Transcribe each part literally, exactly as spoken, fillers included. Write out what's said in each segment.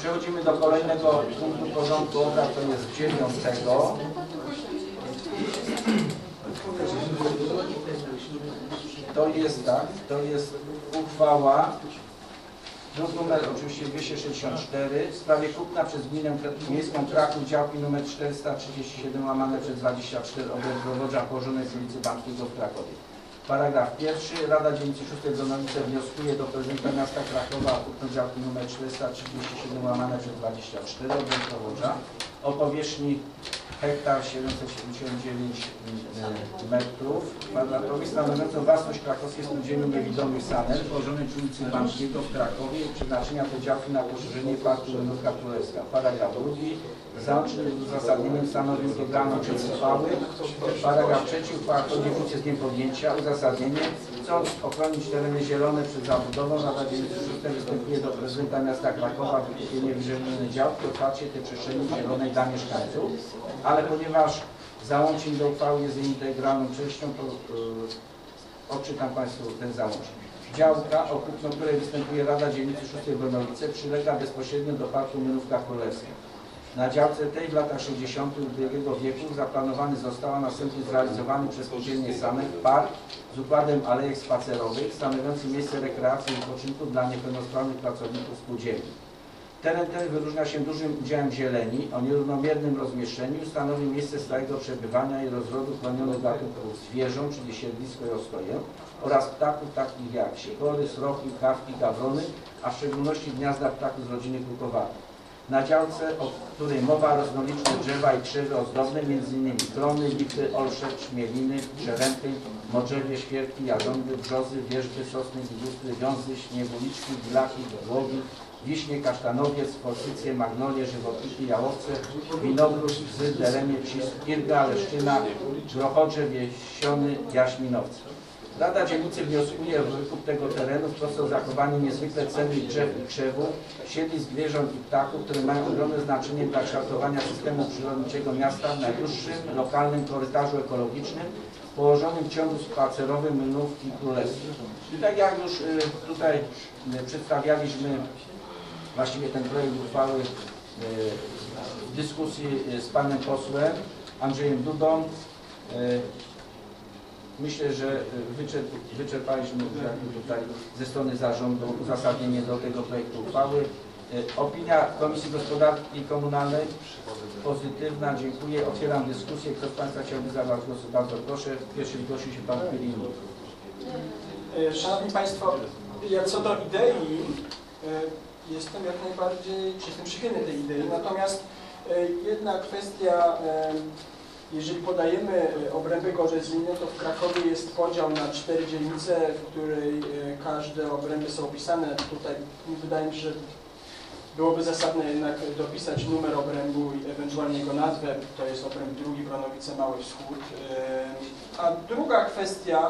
Przechodzimy do kolejnego punktu porządku obrad, to jest dziewiątego. To jest tak, to jest uchwała, druk numer oczywiście dwieście sześćdziesiąt cztery, w sprawie kupna przez Gminę Miejską Kraków działki numer czterysta trzydzieści siedem łamane przez dwadzieścia cztery obręb położonej w ulicy Banskiego w Krakowie. Paragraf pierwszy. Rada Dzielnicy szóstej w Donowice wnioskuje do prezydenta miasta Krakowa o kupno działki numer czterysta trzydzieści siedem łamane przez dwadzieścia cztery obręb o powierzchni hektar siedemset siedemdziesiąt dziewięć metrów kwadratowych, stanowiącą własność krakowskiej spółdzielni niewidomych Saner położonej przy ulicy Banskiego w Krakowie i przeznaczenia tej działki na poszerzenie parku Lenówka Królewska. Paragraf drugi. Załączny z uzasadnieniem stanowi integralną część uchwały. Paragraf trzeci. Uchwała wchodzi w życie z dniem podjęcia. Uzasadnienie. Chcąc ochronić tereny zielone przed zabudową, Rada Dzielnicy szóstej występuje do prezydenta miasta Krakowa o wykupienie wyżelonej działki, otwarcie tej przestrzeni zielonej dla mieszkańców. Ale ponieważ załącznik do uchwały jest jej integralną częścią, to yy, odczytam Państwu ten załącznik. Działka, o kupno której występuje Rada Dzielnicy szóstej w Donowice, przylega bezpośrednio do parku Lenówka Królewska. Na działce tej w latach sześćdziesiątych ubiegłego wieku zaplanowany został, a następnie zrealizowany przez spółdzielnię Sanek park z układem alejek spacerowych, stanowiący miejsce rekreacji i wypoczynku dla niepełnosprawnych pracowników spółdzielni. Teren ten wyróżnia się dużym udziałem zieleni o nierównomiernym rozmieszczeniu, stanowi miejsce stałego przebywania i rozrodu chronionych gatunków zwierząt, czyli siedlisko i ostoję, oraz ptaków takich jak sikory, sroki, kawki, gawrony, a w szczególności gniazda ptaków z rodziny krukowatej. Na działce, o której mowa, rosną liczne drzewa i krzewy ozdobne, między innymi klony, lipy, olsze, czmieliny, drzewęty, modrzewie, świerki, jarząby, brzozy, wierzby, sosny, ligustry, wiązy, śnieguliczki, bilaki, głogi, wiśnie, kasztanowiec, forsycje, magnolie, żywopłotki, jałowce, winogród, bzy, derenie, pcisk, irga, leszczyna, grochodrze, wiesiony, jaśminowce. Rada Dzielnicy wnioskuje o wykup tego terenu w trosce o zachowanie niezwykle cennych drzew i krzewów, siedlisk zwierząt i ptaków, które mają ogromne znaczenie dla kształtowania systemu przyrodniczego miasta w najdłuższym lokalnym korytarzu ekologicznym położonym w ciągu spacerowym Lenówki Królewskiej. I tak jak już tutaj przedstawialiśmy właściwie ten projekt uchwały w dyskusji z panem posłem Andrzejem Dudą, myślę, że wyczerpaliśmy tutaj ze strony zarządu uzasadnienie do tego projektu uchwały. Opinia Komisji Gospodarki Komunalnej pozytywna. Dziękuję. Otwieram dyskusję. Kto z Państwa chciałby zabrać głos? Bardzo proszę. Pierwszy zgłosił się Pan Pirinów. Szanowni Państwo, ja co do idei jestem jak najbardziej, czy jestem przychylny tej idei, natomiast jedna kwestia, jeżeli podajemy obręby korzyzyjne, to w Krakowie jest podział na cztery dzielnice, w której każde obręby są opisane. Tutaj wydaje mi się, że byłoby zasadne jednak dopisać numer obrębu i ewentualnie jego nazwę. To jest obręb drugi, Bronowice, Mały Wschód. A druga kwestia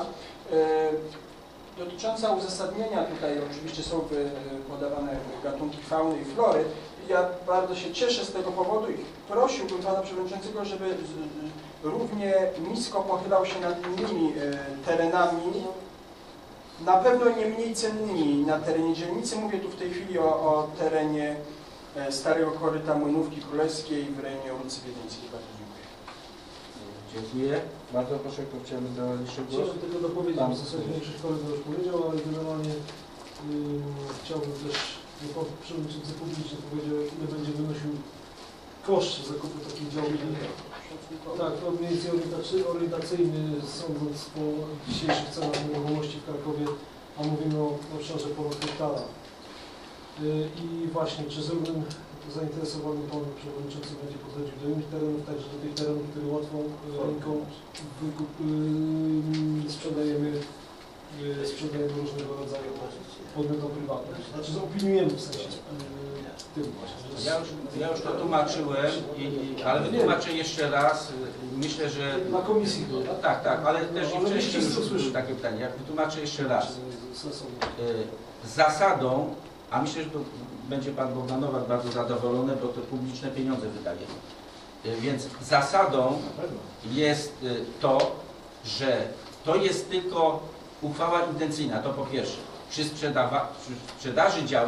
dotycząca uzasadnienia, tutaj oczywiście są podawane gatunki fauny i flory. Ja bardzo się cieszę z tego powodu i prosiłbym Pana Przewodniczącego, żeby równie nisko pochylał się nad innymi terenami, na pewno nie mniej cennymi na terenie dzielnicy. Mówię tu w tej chwili o, o terenie Starego Koryta Młynówki Królewskiej w rejonie ulicy Wiedeńskiej. Bardzo dziękuję. Dziękuję. Bardzo proszę, kto chciałby zabrać jeszcze głos? Chciałbym tylko dopowiedzieć, w zasadzie większość kolega już powiedział, ale generalnie yy, chciałbym też, że Pan Przewodniczący publicznie powiedział, ile będzie wynosił koszt zakupu takiej działki. Tak, to mniej więcej orientacyjny, sądząc po dzisiejszych cenach nieruchomości w Krakowie, a mówimy o obszarze ponad hektara. Yy, I właśnie, czy z równym zainteresowanym Pan Przewodniczący będzie podchodził do innych terenów, także do tych terenów, które łatwą ręką wykup, yy, sprzedajemy, yy, sprzedajemy różnego rodzaju podmiotom prywatnym. Znaczy zaopiniujemy w sensie yy, tym właśnie. Ja już, ja już to tłumaczyłem, i, ale wytłumaczę jeszcze raz. Myślę, że... Na komisji było, tak? Tak, tak, ale też no, i wcześniej już były takie pytanie. Jak wytłumaczę jeszcze raz. Yy, zasadą, a myślę, że to będzie Pan Bogdanowicz bardzo zadowolony, bo to publiczne pieniądze wydajemy. Więc zasadą jest to, że to jest tylko uchwała intencyjna, to po pierwsze. Przy, sprzedawa, przy sprzedaży działek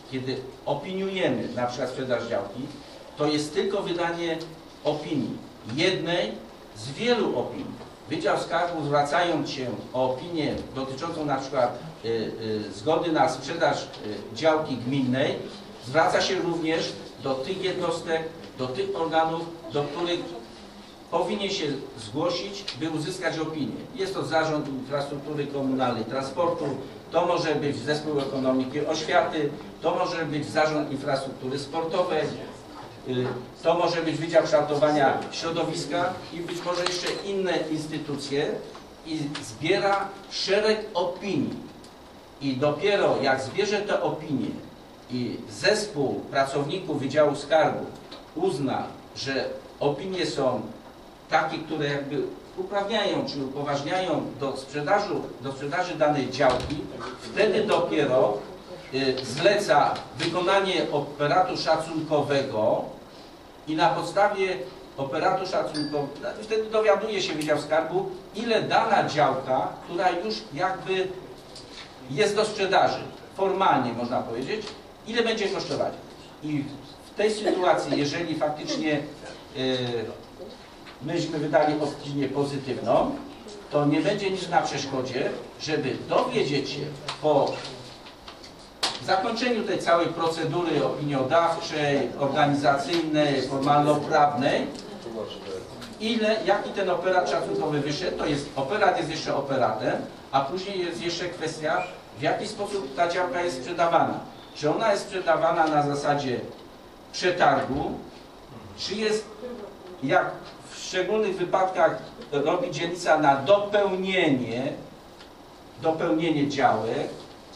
kiedy opiniujemy na przykład sprzedaż działki, to jest tylko wydanie opinii, jednej z wielu opinii. Wydział Skarbu, zwracając się o opinię dotyczącą na przykład y, y, zgody na sprzedaż y, działki gminnej, zwraca się również do tych jednostek, do tych organów, do których powinien się zgłosić, by uzyskać opinię. Jest to Zarząd Infrastruktury Komunalnej, Transportu, to może być Zespół Ekonomiki, Oświaty, to może być Zarząd Infrastruktury Sportowej, to może być Wydział Kształtowania Środowiska i być może jeszcze inne instytucje i zbiera szereg opinii. I dopiero jak zbierze te opinie i zespół pracowników Wydziału Skarbu uzna, że opinie są takie, które jakby uprawniają czy upoważniają do sprzedaży, do sprzedaży danej działki, wtedy dopiero y, zleca wykonanie operatu szacunkowego i na podstawie operatu szacunkowego, wtedy dowiaduje się Wydział Skarbu, ile dana działka, która już jakby jest do sprzedaży, formalnie można powiedzieć, ile będzie kosztować. I w tej sytuacji, jeżeli faktycznie y, myśmy wydali opinię pozytywną, to nie będzie nic na przeszkodzie, żeby dowiedzieć się po zakończeniu tej całej procedury opiniodawczej, organizacyjnej, formalno-prawnej, ile, jaki ten operat szacunkowy wyszedł, to jest, operat jest jeszcze operatem, a później jest jeszcze kwestia, w jaki sposób ta działka jest sprzedawana. Czy ona jest sprzedawana na zasadzie przetargu, czy jest, jak w szczególnych wypadkach robi dzielnica, na dopełnienie, dopełnienie działek,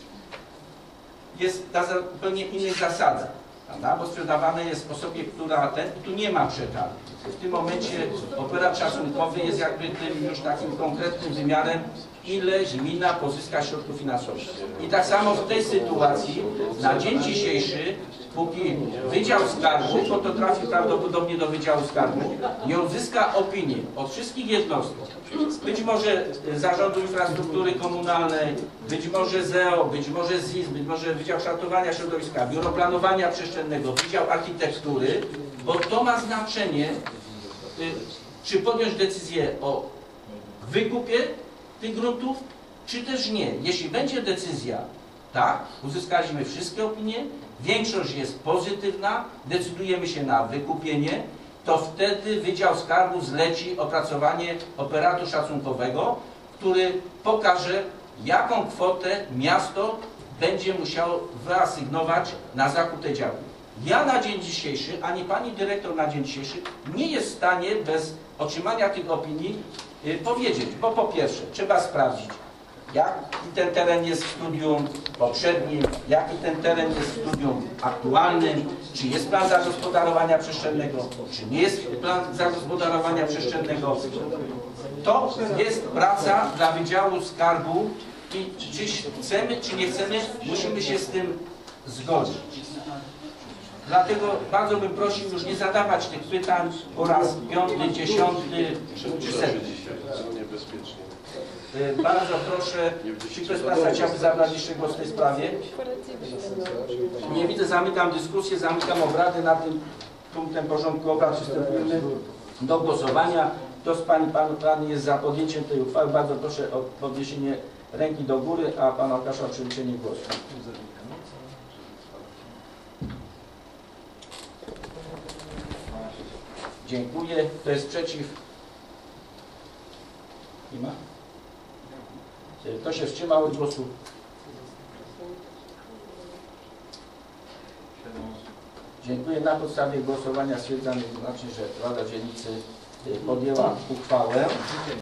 jest na zupełnie innych zasadach, prawda? Bo sprzedawane jest osobie, która ten, tu nie ma przetargu. W tym momencie operat szacunkowy jest jakby tym już takim konkretnym wymiarem, ile gmina pozyska środków finansowych. I tak samo w tej sytuacji na dzień dzisiejszy, póki Wydział Skarbu, bo to trafi prawdopodobnie do Wydziału Skarbu, nie uzyska opinii od wszystkich jednostek, być może Zarządu Infrastruktury Komunalnej, być może Z E O, być może Z I S, być może Wydział Kształtowania Środowiska, Biuro Planowania Przestrzennego, Wydział Architektury, bo to ma znaczenie, czy podjąć decyzję o wykupie tych gruntów, czy też nie. Jeśli będzie decyzja, tak, uzyskaliśmy wszystkie opinie, większość jest pozytywna, decydujemy się na wykupienie, to wtedy Wydział Skarbu zleci opracowanie operatu szacunkowego, który pokaże, jaką kwotę miasto będzie musiało wyasygnować na zakup tej działki. Ja na dzień dzisiejszy, ani pani dyrektor na dzień dzisiejszy nie jest w stanie bez otrzymania tych opinii yy, powiedzieć, bo po pierwsze trzeba sprawdzić, jaki ten teren jest w studium poprzednim, jaki ten teren jest w studium aktualnym, czy jest plan zagospodarowania przestrzennego, czy nie jest plan zagospodarowania przestrzennego. To jest praca dla Wydziału Skarbu i czy chcemy, czy nie chcemy, musimy się z tym zgodzić. Dlatego bardzo bym prosił już nie zadawać tych pytań po raz piąty, dziesiąty czy setny. Bardzo proszę, czy ktoś z Państwa chciałby zabrać jeszcze głos w tej sprawie? Nie widzę, zamykam dyskusję, zamykam obrady nad tym punktem porządku obrad. Przystępujemy do głosowania. Kto z Pań i Panów radnych jest za podjęciem tej uchwały? Bardzo proszę o podniesienie ręki do góry, a Pana Łukasza o przeliczenie głosu. Dziękuję. Kto jest przeciw? Nie ma? Kto się wstrzymał od głosu? Dziękuję. Na podstawie głosowania stwierdzam jednoznacznie, że Rada Dzielnicy podjęła uchwałę.